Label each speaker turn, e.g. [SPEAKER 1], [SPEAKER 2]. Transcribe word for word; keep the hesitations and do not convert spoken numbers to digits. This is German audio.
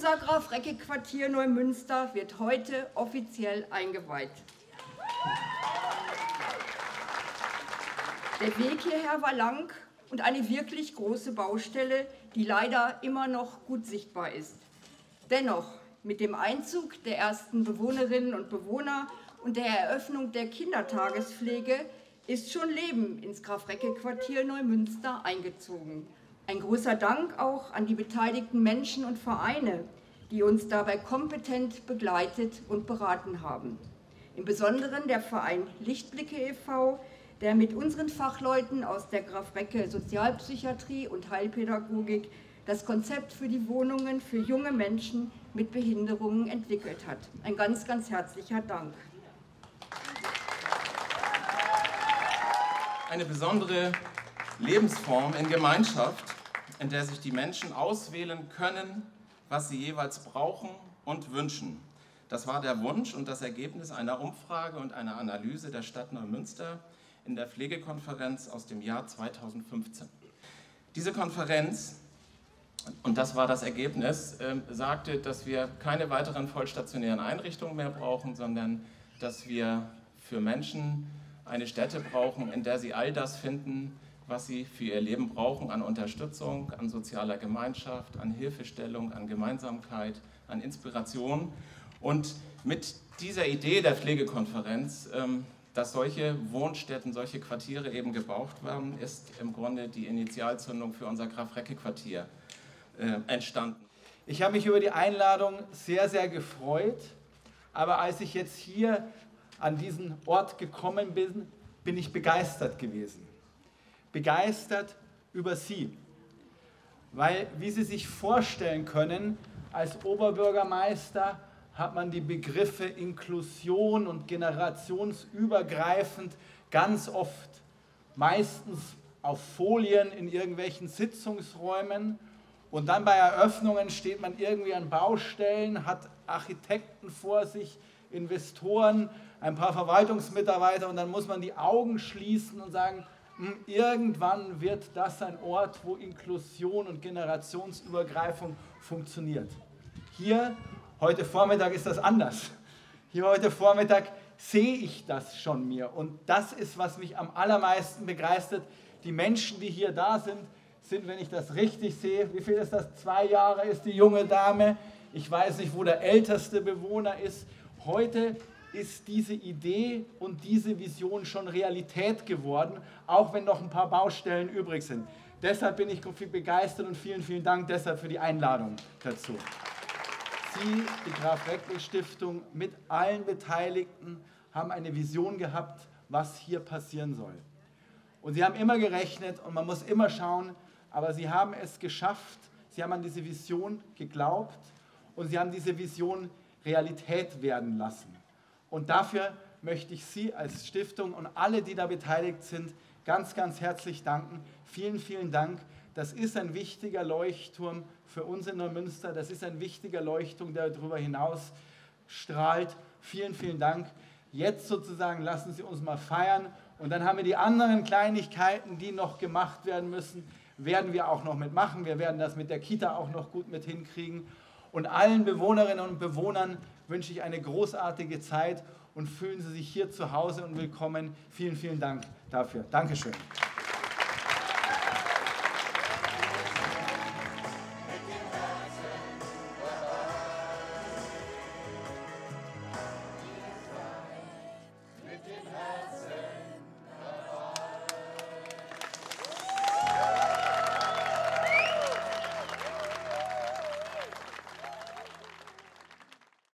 [SPEAKER 1] Unser Graf-Recke-Quartier Neumünster wird heute offiziell eingeweiht. Der Weg hierher war lang und eine wirklich große Baustelle, die leider immer noch gut sichtbar ist. Dennoch, mit dem Einzug der ersten Bewohnerinnen und Bewohner und der Eröffnung der Kindertagespflege ist schon Leben ins Graf-Recke-Quartier Neumünster eingezogen. Ein großer Dank auch an die beteiligten Menschen und Vereine, die uns dabei kompetent begleitet und beraten haben. Im Besonderen der Verein Lichtblicke e V, der mit unseren Fachleuten aus der Graf-Recke Sozialpsychiatrie und Heilpädagogik das Konzept für die Wohnungen für junge Menschen mit Behinderungen entwickelt hat. Ein ganz, ganz herzlicher Dank.
[SPEAKER 2] Eine besondere Lebensform in Gemeinschaft, in der sich die Menschen auswählen können, was sie jeweils brauchen und wünschen. Das war der Wunsch und das Ergebnis einer Umfrage und einer Analyse der Stadt Neumünster in der Pflegekonferenz aus dem Jahr zweitausendfünfzehn. Diese Konferenz, und das war das Ergebnis, äh, sagte, dass wir keine weiteren vollstationären Einrichtungen mehr brauchen, sondern dass wir für Menschen eine Stätte brauchen, in der sie all das finden, was sie für ihr Leben brauchen, an Unterstützung, an sozialer Gemeinschaft, an Hilfestellung, an Gemeinsamkeit, an Inspiration. Und mit dieser Idee der Pflegekonferenz, dass solche Wohnstätten, solche Quartiere eben gebraucht werden, ist im Grunde die Initialzündung für unser Graf-Recke-Quartier entstanden.
[SPEAKER 3] Ich habe mich über die Einladung sehr, sehr gefreut, aber als ich jetzt hier an diesen Ort gekommen bin, bin ich begeistert gewesen. Begeistert über Sie, weil, wie Sie sich vorstellen können, als Oberbürgermeister hat man die Begriffe Inklusion und generationsübergreifend ganz oft, meistens auf Folien in irgendwelchen Sitzungsräumen, und dann bei Eröffnungen steht man irgendwie an Baustellen, hat Architekten vor sich, Investoren, ein paar Verwaltungsmitarbeiter, und dann muss man die Augen schließen und sagen, irgendwann wird das ein Ort, wo Inklusion und Generationsübergreifung funktioniert. Hier, heute Vormittag, ist das anders. Hier heute Vormittag sehe ich das schon mir. Und das ist, was mich am allermeisten begeistert. Die Menschen, die hier da sind, sind, wenn ich das richtig sehe, wie viel ist das? Zwei Jahre ist die junge Dame. Ich weiß nicht, wo der älteste Bewohner ist. Heute ist diese Idee und diese Vision schon Realität geworden, auch wenn noch ein paar Baustellen übrig sind. Deshalb bin ich begeistert und vielen, vielen Dank deshalb für die Einladung dazu. Sie, die Graf-Recke-Stiftung, mit allen Beteiligten haben eine Vision gehabt, was hier passieren soll. Und sie haben immer gerechnet und man muss immer schauen, aber sie haben es geschafft, sie haben an diese Vision geglaubt und sie haben diese Vision Realität werden lassen. Und dafür möchte ich Sie als Stiftung und alle, die da beteiligt sind, ganz, ganz herzlich danken. Vielen, vielen Dank. Das ist ein wichtiger Leuchtturm für uns in Neumünster. Das ist ein wichtiger Leuchtturm, der darüber hinaus strahlt. Vielen, vielen Dank. Jetzt sozusagen lassen Sie uns mal feiern. Und dann haben wir die anderen Kleinigkeiten, die noch gemacht werden müssen, werden wir auch noch mitmachen. Wir werden das mit der Kita auch noch gut mit hinkriegen. Und allen Bewohnerinnen und Bewohnern wünsche ich eine großartige Zeit und fühlen Sie sich hier zu Hause und willkommen. Vielen, vielen Dank dafür. Dankeschön.